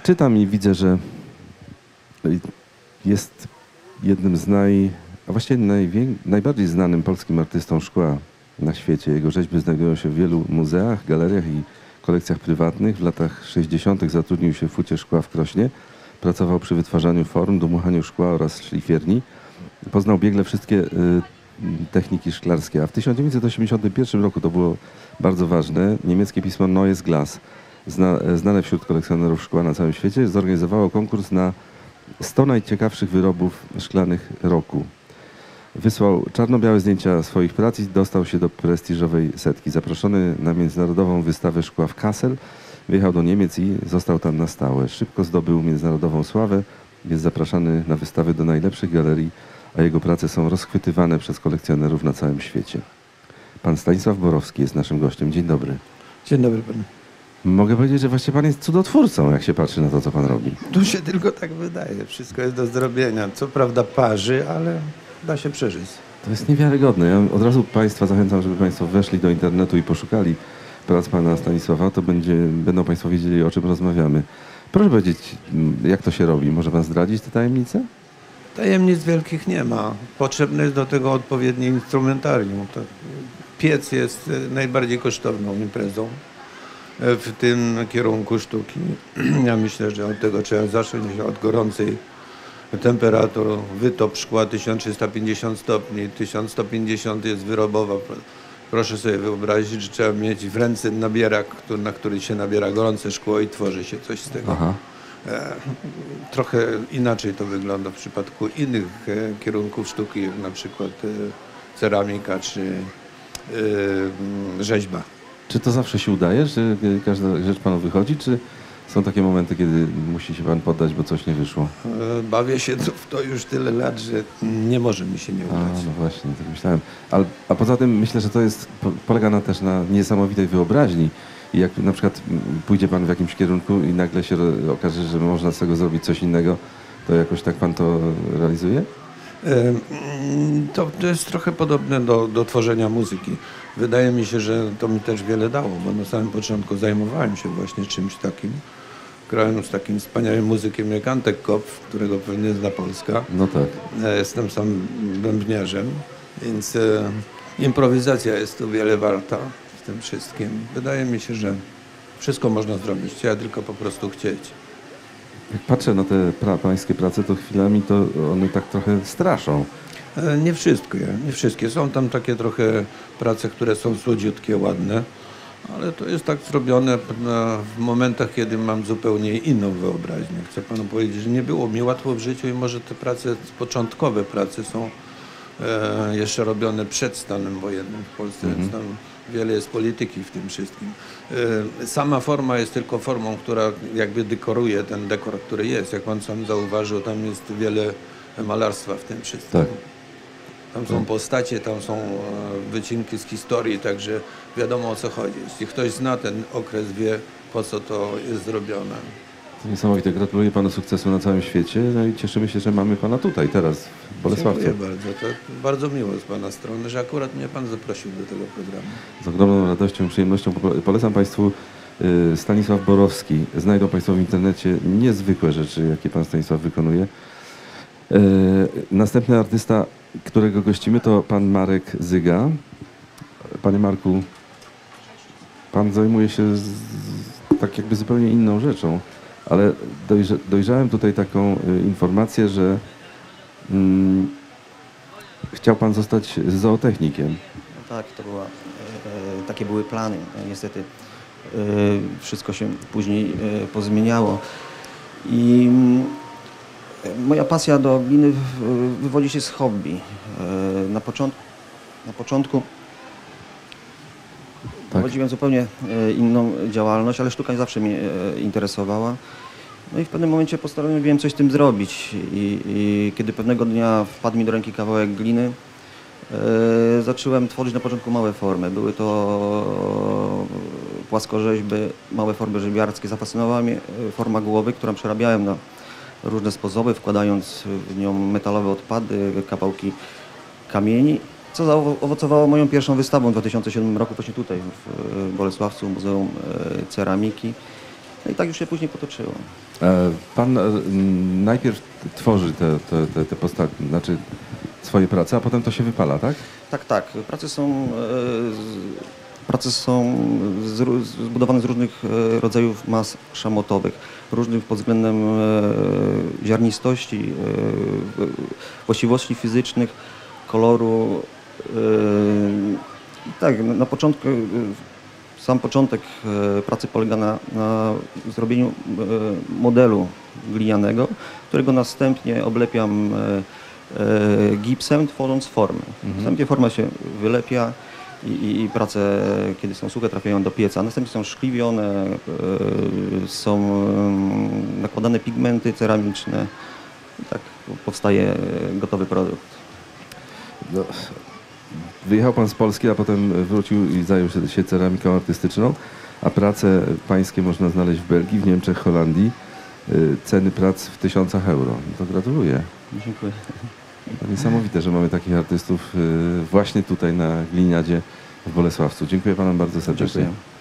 Czytam i widzę, że jest jednym z a właściwie najbardziej znanym polskim artystą szkła na świecie. Jego rzeźby znajdują się w wielu muzeach, galeriach i kolekcjach prywatnych. W latach 60. zatrudnił się w Hucie Szkła w Krośnie. Pracował przy wytwarzaniu form, dmuchaniu szkła oraz szlifierni. Poznał biegle wszystkie techniki szklarskie, a w 1981 roku, to było bardzo ważne, niemieckie pismo Neues Glas, znane wśród kolekcjonerów szkła na całym świecie, zorganizowało konkurs na 100 najciekawszych wyrobów szklanych roku. Wysłał czarno-białe zdjęcia swoich prac i dostał się do prestiżowej setki. Zaproszony na międzynarodową wystawę szkła w Kassel, wyjechał do Niemiec i został tam na stałe. Szybko zdobył międzynarodową sławę, jest zapraszany na wystawy do najlepszych galerii, a jego prace są rozchwytywane przez kolekcjonerów na całym świecie. Pan Stanisław Borowski jest naszym gościem. Dzień dobry. Dzień dobry panu. Mogę powiedzieć, że właściwie pan jest cudotwórcą, jak się patrzy na to, co pan robi. Tu się tylko tak wydaje. Wszystko jest do zrobienia. Co prawda parzy, ale da się przeżyć. To jest niewiarygodne. Ja od razu państwa zachęcam, żeby państwo weszli do internetu i poszukali prac pana Stanisława. To będą państwo wiedzieli, o czym rozmawiamy. Proszę powiedzieć, jak to się robi? Może pan zdradzić te tajemnice? Tajemnic wielkich nie ma. Potrzebne jest do tego odpowiednie instrumentarium. Piec jest najbardziej kosztowną imprezą w tym kierunku sztuki. Ja myślę, że od tego trzeba zacząć, od gorącej temperatury. Wytop szkła 1350 stopni, 1150 jest wyrobowa. Proszę sobie wyobrazić, że trzeba mieć w ręce nabierak, na który się nabiera gorące szkło i tworzy się coś z tego. Aha. Trochę inaczej to wygląda w przypadku innych kierunków sztuki, jak na przykład ceramika czy rzeźba. Czy to zawsze się udaje, że każda rzecz panu wychodzi, czy są takie momenty, kiedy musi się pan poddać, bo coś nie wyszło? Bawię się w to już tyle lat, że nie może mi się nie udać. No właśnie, tak myślałem. A poza tym myślę, że to polega też na niesamowitej wyobraźni. I jak na przykład pójdzie pan w jakimś kierunku i nagle się okaże, że można z tego zrobić coś innego, to jakoś tak pan to realizuje? To jest trochę podobne do tworzenia muzyki. Wydaje mi się, że to mi też wiele dało, bo na samym początku zajmowałem się właśnie czymś takim. Grałem z takim wspaniałym muzykiem jak Antek Kopf, którego pewnie zna Polska. No tak. Jestem sam bębniarzem, więc improwizacja jest tu wiele warta w tym wszystkim. Wydaje mi się, że wszystko można zrobić, trzeba tylko po prostu chcieć. Jak patrzę na te pańskie prace, to chwilami to one tak trochę straszą. Nie wszystkie. Są tam takie trochę prace, które są słodziutkie, ładne, ale to jest tak zrobione w momentach, kiedy mam zupełnie inną wyobraźnię. Chcę panu powiedzieć, że nie było mi łatwo w życiu i może te prace, początkowe prace są jeszcze robione przed stanem wojennym w Polsce, więc tam wiele jest polityki w tym wszystkim. Sama forma jest tylko formą, która jakby dekoruje ten dekor, który jest. Jak pan sam zauważył, tam jest wiele malarstwa w tym wszystkim. Tak. Tam są postacie, tam są wycinki z historii, także wiadomo, o co chodzi. Jeśli ktoś zna ten okres, wie, po co to jest zrobione. To niesamowite. Gratuluję panu sukcesu na całym świecie. No i cieszymy się, że mamy pana tutaj, teraz, w Bolesławcu. Dziękuję bardzo. To bardzo miło z pana strony, że akurat mnie pan zaprosił do tego programu. Z ogromną radością i przyjemnością polecam państwu Stanisław Borowski. Znajdą państwo w internecie niezwykłe rzeczy, jakie pan Stanisław wykonuje. Następny artysta, którego gościmy, to pan Marek Zyga. Panie Marku, pan zajmuje się tak jakby zupełnie inną rzeczą, ale dojrzałem tutaj taką informację, że chciał pan zostać zootechnikiem. No tak, takie były plany. Niestety wszystko się później pozmieniało. I moja pasja do gliny wywodzi się z hobby. Na początku prowadziłem zupełnie inną działalność, ale sztuka zawsze mnie interesowała. No i w pewnym momencie postanowiłem coś z tym zrobić. I kiedy pewnego dnia wpadł mi do ręki kawałek gliny, zacząłem tworzyć na początku małe formy. Były to płaskorzeźby, małe formy rzeźbiarskie. Zafascynowała mnie forma głowy, którą przerabiałem na różne sposoby, wkładając w nią metalowe odpady, kawałki kamieni, co zaowocowało moją pierwszą wystawą w 2007 roku właśnie tutaj w Bolesławcu, Muzeum Ceramiki. No i tak już się później potoczyło. Pan najpierw tworzy te postacie, znaczy swoje prace, a potem to się wypala, tak? Tak. Prace są zbudowane z różnych rodzajów mas szamotowych, różnych pod względem ziarnistości, właściwości fizycznych, koloru. Tak, na początku, sam początek pracy polega na zrobieniu modelu glinianego, którego następnie oblepiam gipsem, tworząc formę. Następnie forma się wylepia i prace, kiedy są suche, trafiają do pieca. Następnie są szkliwione, są nakładane pigmenty ceramiczne. I tak powstaje gotowy produkt. No, wyjechał pan z Polski, a potem wrócił i zajął się ceramiką artystyczną, a prace pańskie można znaleźć w Belgii, w Niemczech, Holandii. Ceny prac w tysiącach euro. No to gratuluję. Dziękuję. To niesamowite, że mamy takich artystów właśnie tutaj na Gliniadzie w Bolesławcu. Dziękuję panom bardzo serdecznie. Dziękuję.